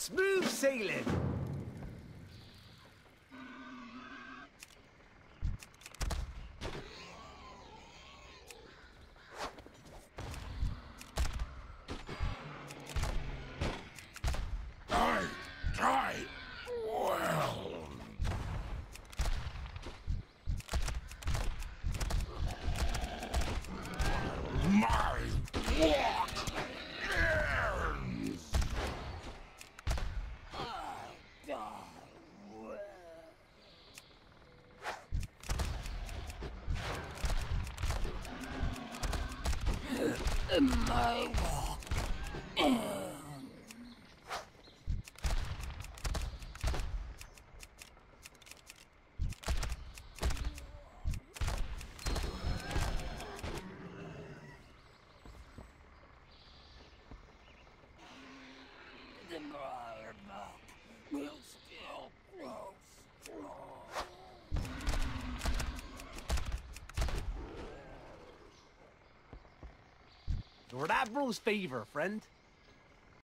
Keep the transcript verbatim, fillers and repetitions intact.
Smooth sailing. I die well. My walk ends. My walk ends. The briar bark will still grow strong. Lord Admiral's favour, friend.